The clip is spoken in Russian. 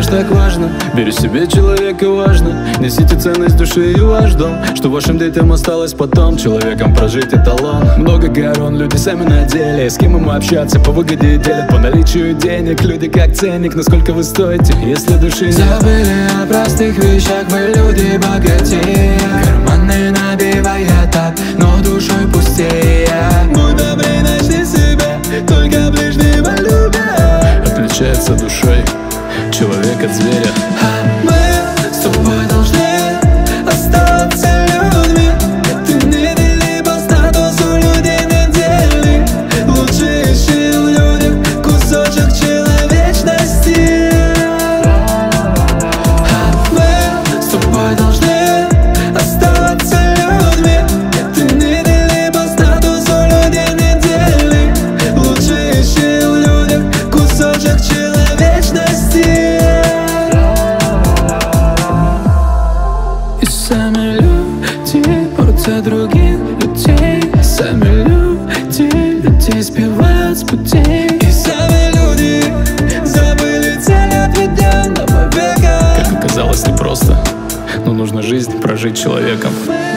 так важно. Беру себе человека, важно. Несите ценность души и ваш дом, что вашим детям осталось потом. Человеком прожить эталон. Много горон, люди сами на деле. С кем им общаться, по выгоде делят, по наличию денег. Люди как ценник, насколько вы стоите, если души нет. Забыли о простых вещах, мы люди богатее. Карманы набивая так, но душой пустее. Будь добрей, начни себя, только ближнего любя. Отличается душой человек от зверя. А мы с тобой должны остаться людьми. Это не дели по статусу, людей не дели. Лучше ищи в людях кусочек человечности. А мы с тобой должны остаться людьми. Это не дели по статусу, людей не дели. Лучше ищи в людях кусочек человечности. И сами люди борются других людей. Сами люди людей сбивают с путей. И сами люди забыли цель отведенного века. Как оказалось, непросто, но нужно жизнь прожить человеком.